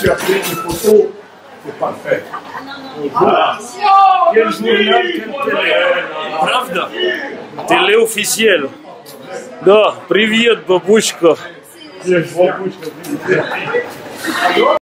tu as pris une photo, c'est parfait. Voilà. Quel journal, quelle télé? Правда? Телеофициаль. Да, привет, бабушка. Бабушка,